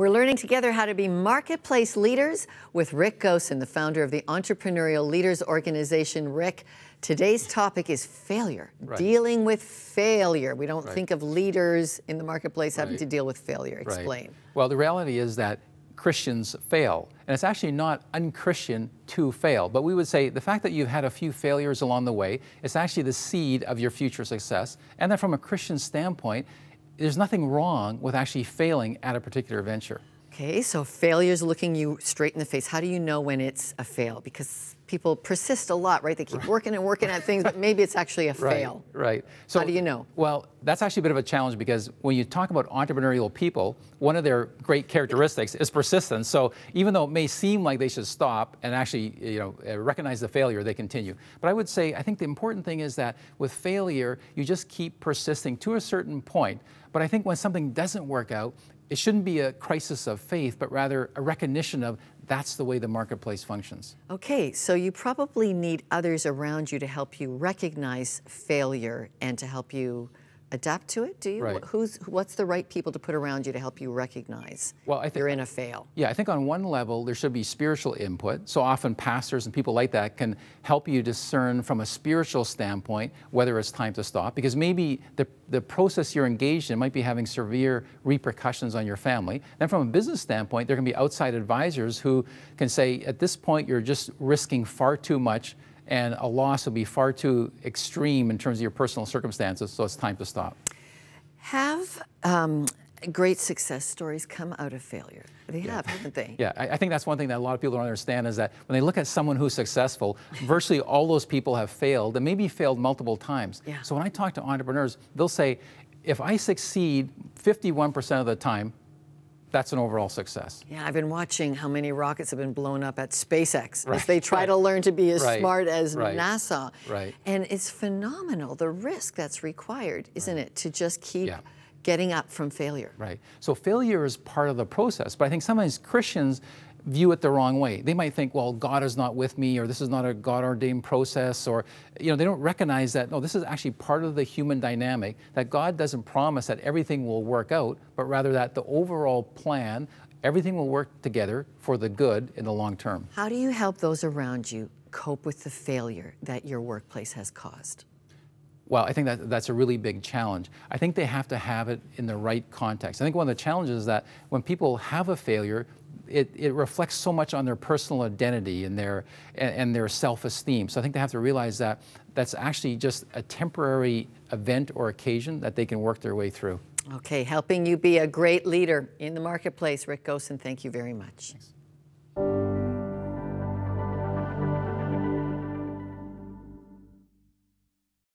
We're learning together how to be marketplace leaders with Rick Goossen, the founder of the Entrepreneurial Leaders Organization. Rick, today's topic is failure, dealing with failure. We don't think of leaders in the marketplace having to deal with failure. Explain. Well, the reality is that Christians fail, and it's actually not unchristian to fail, but we would say the fact that you've had a few failures along the way is actually the seed of your future success, and that from a Christian standpoint, there's nothing wrong with actually failing at a particular venture. Okay, so failure's looking you straight in the face. How do you know when it's a fail? Because people persist a lot, right? They keep working and working at things, but maybe it's actually a fail. Right. So, how do you know? Well, that's actually a bit of a challenge because when you talk about entrepreneurial people, one of their great characteristics is persistence. So even though it may seem like they should stop and actually, recognize the failure, they continue. But I would say, I think the important thing is that with failure, you just keep persisting to a certain point. But I think when something doesn't work out, it shouldn't be a crisis of faith, but rather a recognition of that's the way the marketplace functions. Okay, so you probably need others around you to help you recognize failure and to help you adapt to it, do you? Right. What's the right people to put around you to help you recognize you're in a fail? Yeah, I think on one level there should be spiritual input. So often pastors and people like that can help you discern from a spiritual standpoint whether it's time to stop, because maybe the process you're engaged in might be having severe repercussions on your family. Then from a business standpoint, there can be outside advisors who can say, at this point you're just risking far too much and a loss will be far too extreme in terms of your personal circumstances, so it's time to stop. Have great success stories come out of failure? They have, haven't they? Yeah, I think that's one thing that a lot of people don't understand is that when they look at someone who's successful, virtually all those people have failed, and maybe failed multiple times. Yeah. So when I talk to entrepreneurs, they'll say, if I succeed 51% of the time, that's an overall success. Yeah, I've been watching how many rockets have been blown up at SpaceX as they try to learn to be as smart as NASA. And it's phenomenal, the risk that's required, isn't it, to just keep getting up from failure. So failure is part of the process, but I think sometimes Christians view it the wrong way. They might think, well, God is not with me, or this is not a God-ordained process, or they don't recognize that, no, this is actually part of the human dynamic, that God doesn't promise that everything will work out, but rather that the overall plan, everything will work together for the good in the long term. How do you help those around you cope with the failure that your workplace has caused? Well, I think that's a really big challenge. I think they have to have it in the right context. I think one of the challenges is that when people have a failure, it reflects so much on their personal identity and their self-esteem. So I think they have to realize that that's actually just a temporary event or occasion that they can work their way through. Okay, helping you be a great leader in the marketplace. Rick Goossen, thank you very much. Thanks.